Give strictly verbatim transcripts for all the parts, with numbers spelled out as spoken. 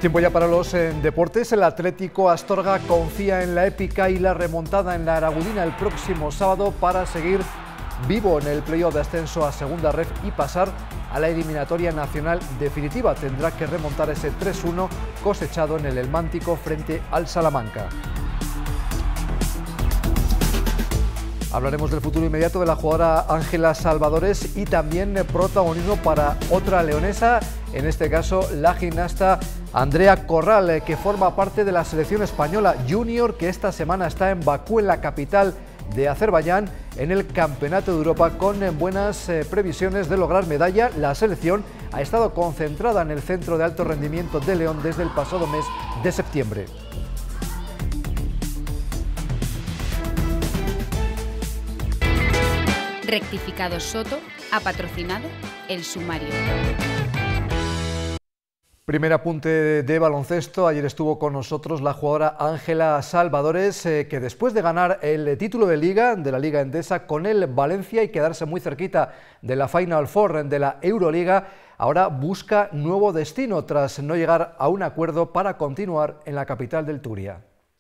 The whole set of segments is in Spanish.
Tiempo ya para los eh, deportes. El Atlético Astorga confía en la épica y la remontada en la Aragudina el próximo sábado para seguir vivo en el playoff de ascenso a Segunda Ref y pasar a la eliminatoria nacional definitiva. Tendrá que remontar ese tres uno cosechado en el Elmántico frente al Salamanca. Hablaremos del futuro inmediato de la jugadora Ángela Salvadores y también de protagonismo para otra leonesa, en este caso la gimnasta Andrea Corral, que forma parte de la selección española junior que esta semana está en Bakú, en la capital de Azerbaiyán, en el Campeonato de Europa con buenas eh, previsiones de lograr medalla. La selección ha estado concentrada en el Centro de Alto Rendimiento de León desde el pasado mes de septiembre. Rectificado Soto ha patrocinado el sumario. Primer apunte de baloncesto. Ayer estuvo con nosotros la jugadora Ángela Salvadores, eh, que después de ganar el título de Liga, de la Liga Endesa con el Valencia y quedarse muy cerquita de la Final Four de la Euroliga, ahora busca nuevo destino tras no llegar a un acuerdo para continuar en la capital del Turia.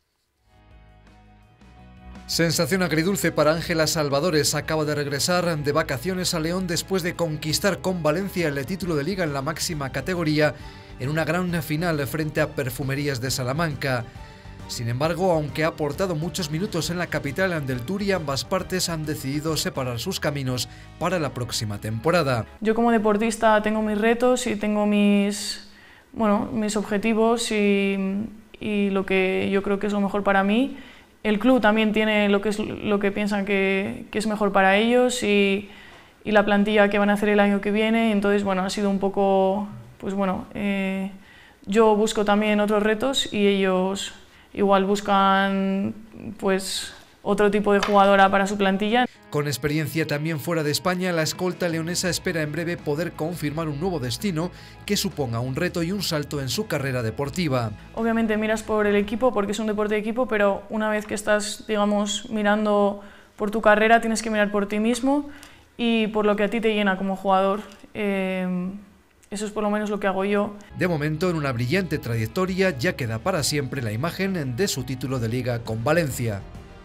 Sensación agridulce para Ángela Salvadores. Acaba de regresar de vacaciones a León después de conquistar con Valencia el título de Liga en la máxima categoría en una gran final frente a Perfumerías de Salamanca. Sin embargo, aunque ha aportado muchos minutos en la capital del Turia, ambas partes han decidido separar sus caminos para la próxima temporada. Yo como deportista tengo mis retos y tengo mis, bueno, mis objetivos y, y lo que yo creo que es lo mejor para mí. El club también tiene lo que, es, lo que piensan que, que es mejor para ellos y, y la plantilla que van a hacer el año que viene. Entonces, bueno, ha sido un poco, pues bueno, eh, yo busco también otros retos y ellos igual buscan, pues, otro tipo de jugadora para su plantilla. Con experiencia también fuera de España, la escolta leonesa espera en breve poder confirmar un nuevo destino que suponga un reto y un salto en su carrera deportiva. Obviamente miras por el equipo porque es un deporte de equipo, pero una vez que estás, digamos, mirando por tu carrera, tienes que mirar por ti mismo y por lo que a ti te llena como jugador. Eh, Eso es por lo menos lo que hago yo. De momento, en una brillante trayectoria, ya queda para siempre la imagen de su título de Liga con Valencia.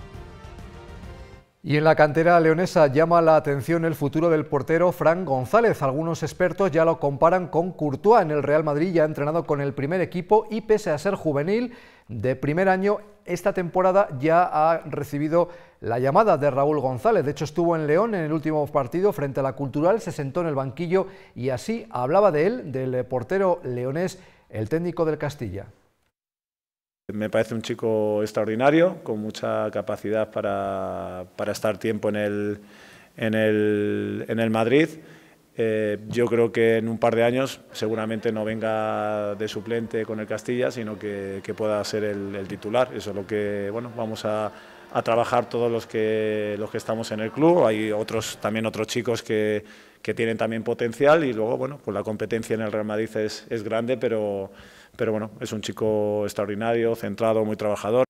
Y en la cantera leonesa llama la atención el futuro del portero Fran González. Algunos expertos ya lo comparan con Courtois en el Real Madrid, ya ha entrenado con el primer equipo y pese a ser juvenil de primer año, esta temporada ya ha recibido la llamada de Raúl González. De hecho, estuvo en León en el último partido frente a la Cultural, se sentó en el banquillo y así hablaba de él, del portero leonés, el técnico del Castilla. Me parece un chico extraordinario, con mucha capacidad para, para estar tiempo en el, en el, en el Madrid. Eh, yo creo que en un par de años seguramente no venga de suplente con el Castilla, sino que, que pueda ser el, el titular. Eso es lo que bueno, vamos a, a trabajar todos los que, los que estamos en el club. Hay otros, también otros chicos que, que tienen también potencial y luego bueno, pues la competencia en el Real Madrid es, es grande, pero... Pero bueno, es un chico extraordinario, centrado, muy trabajador.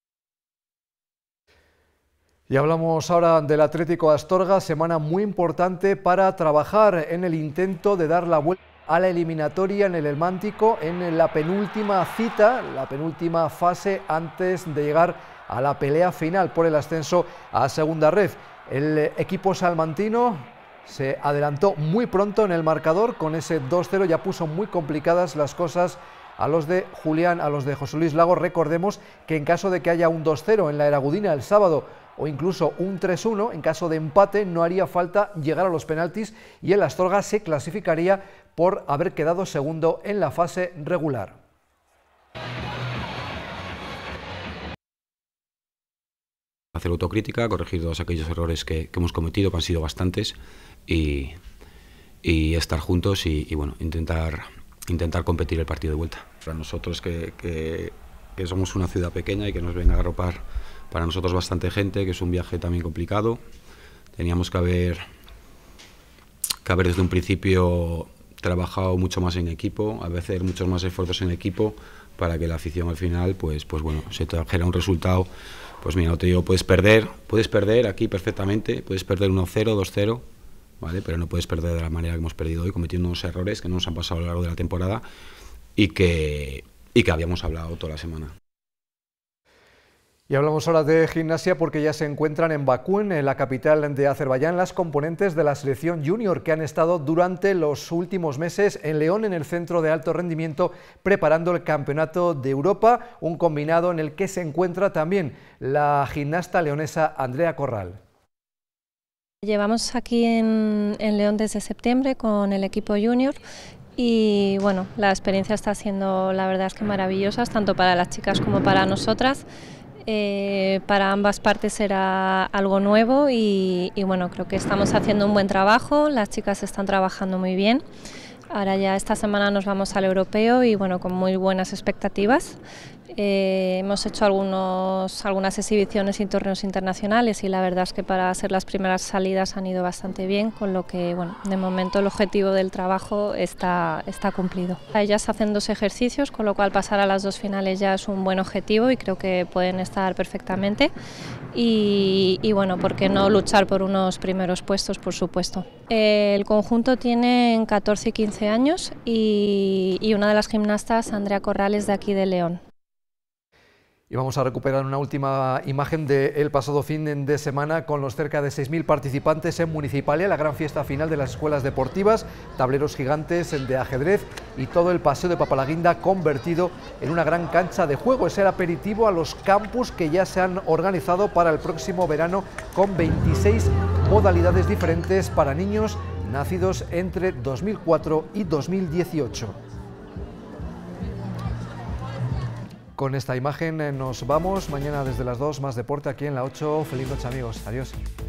Y hablamos ahora del Atlético Astorga, semana muy importante para trabajar en el intento de dar la vuelta a la eliminatoria en el Elmántico, en la penúltima cita, la penúltima fase antes de llegar a la pelea final por el ascenso a Segunda Ref. El equipo salmantino se adelantó muy pronto en el marcador, con ese dos cero ya puso muy complicadas las cosas a los de Julián, a los de José Luis Lago. Recordemos que en caso de que haya un dos cero en la Eragudina el sábado o incluso un tres uno, en caso de empate no haría falta llegar a los penaltis y el Astorga se clasificaría por haber quedado segundo en la fase regular. Hacer autocrítica, corregir todos aquellos errores que, que hemos cometido, que han sido bastantes, y, y estar juntos y, y bueno, intentar... intentar competir el partido de vuelta. Para nosotros que, que, que somos una ciudad pequeña y que nos venga a arropar para nosotros bastante gente, que es un viaje también complicado, teníamos que haber, que haber desde un principio trabajado mucho más en equipo, a veces muchos más esfuerzos en equipo para que la afición al final pues, pues bueno, se trajera un resultado. Pues mira, no te digo, puedes perder, puedes perder aquí perfectamente, puedes perder uno cero, dos cero, ¿vale? Pero no puedes perder de la manera que hemos perdido hoy, cometiendo unos errores que no nos han pasado a lo largo de la temporada y que, y que habíamos hablado toda la semana. Y hablamos ahora de gimnasia porque ya se encuentran en Bakú, en la capital de Azerbaiyán, las componentes de la selección junior que han estado durante los últimos meses en León, en el centro de alto rendimiento, preparando el Campeonato de Europa, un combinado en el que se encuentra también la gimnasta leonesa Andrea Corral. Llevamos aquí en, en León desde septiembre con el equipo junior. Y bueno, la experiencia está siendo, la verdad es que maravillosa, tanto para las chicas como para nosotras. Eh, para ambas partes era algo nuevo y, y bueno, creo que estamos haciendo un buen trabajo, las chicas están trabajando muy bien. Ahora ya esta semana nos vamos al europeo y bueno, con muy buenas expectativas. Eh, hemos hecho algunos, algunas exhibiciones y torneos internacionales y la verdad es que para ser las primeras salidas han ido bastante bien, con lo que bueno, de momento el objetivo del trabajo está, está cumplido. Ellas hacen dos ejercicios, con lo cual pasar a las dos finales ya es un buen objetivo y creo que pueden estar perfectamente. Y, y bueno, ¿por qué no luchar por unos primeros puestos, por supuesto? El conjunto tiene catorce y quince años y, y una de las gimnastas, Andrea Corral, es de aquí de León. Y vamos a recuperar una última imagen del pasado fin de semana con los cerca de seis mil participantes en Municipalia, la gran fiesta final de las escuelas deportivas, tableros gigantes de ajedrez y todo el paseo de Papalaguinda convertido en una gran cancha de juego. Es el aperitivo a los campus que ya se han organizado para el próximo verano con veintiséis modalidades diferentes para niños nacidos entre dos mil cuatro y dos mil dieciocho. Con esta imagen nos vamos. Mañana desde las dos más deporte aquí en la ocho. Feliz noche, amigos. Adiós.